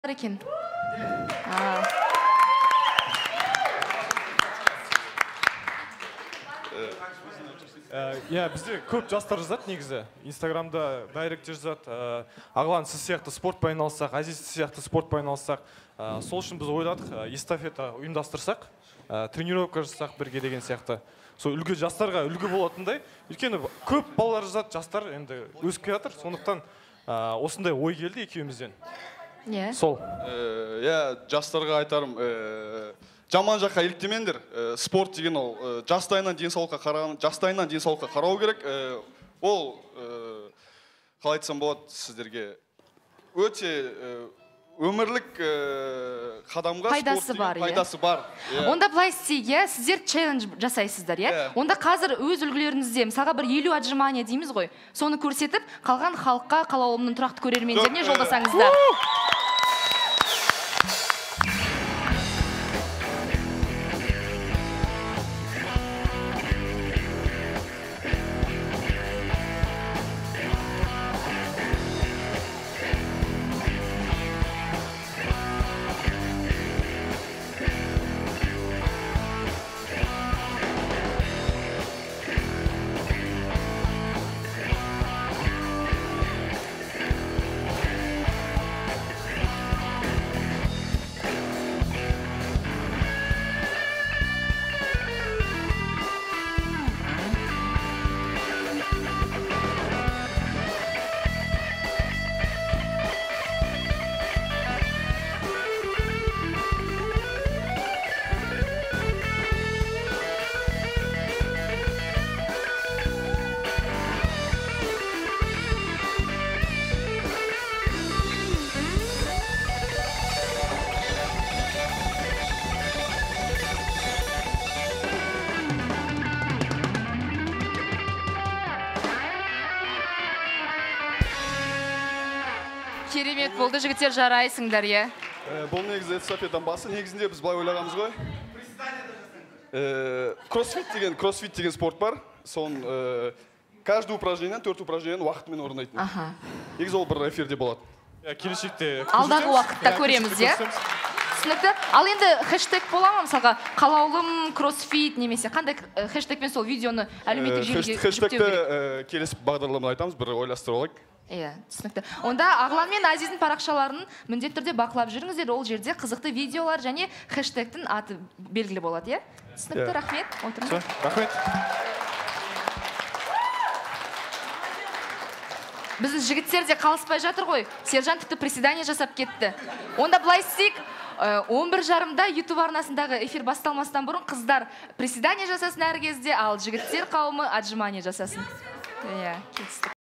екен. Бізде көп жастар жазады негізі. Инстаграмда дайректте жазады. Ағылан, сіз сияқты спортпен айналыссақ, Азиз сіз сияқты спортпен айналыссақ. Сол үшін біз ойладық, эстафета ұйымдастырсақ, тренировка жасасақ бірге деген сияқты. Сол үлгі жастарға үлгі болатындай. Өйткені көп балалар жазады, жастар енді өсіп келе жатыр. Сондықтан осындай ой келді екеумізден. Сол. Жастарға айтарым, жаман жаққа еліктемеңдер. Спорт деген ол жастайынан денсаулыққа қарау керек. Ол қалай айтсам болады сіздерге өте өмірлік қадамға пайдасы бар. Онда былай істейік, сіздер челлендж жасайсыздар, онда қазір өз үлгілеріңізде, мысалға бір 50 отжимания дейміз ғой, соны көрсетіп, қалған халыққа, қалауымның тұрақты көрермендеріне жолдасаңыздар. Керемет болды, жігіттер, жарайсыңдар, Бұл негізі эстафетадан басы, негізінде біз былай ойлағанбыз ғой. Кроссфит деген спорт бар. Сон каждый упражнениеден 4 упражнениені уақытымен орындайтын. Негізі ол бір эфирде болады. Келешекте алдағы уақытта көреміз, түсінікті. Ал енді хэштег бола ма, мысалға, қалаулым, кроссфит немесе қандай хэштегпен сол видеоны әлеуметтік желіге жүктеу керек? Хэштегті келесі бағдарламада айтамыз, бір ойластырып алайық. Түсінікті. Онда Ағылан мен Азиздің парақшаларын міндетті түрде бақылап жүріңіздер, ол жерде қызықты видеолар және хэштегтің аты белгілі болады, Түсінікті, рахмет. Отырыңыз. Рахмет. Біздің жігіттер де қалыспай жатыр ғой. Сержан тіпті приседание жасап кетті. Онда былай істейік, 11:30-да YouTube арнасындағы эфир басталмастан бұрын қыздар приседание жасасын әр кезде, ал жігіттер қауымы отжимание жасасын.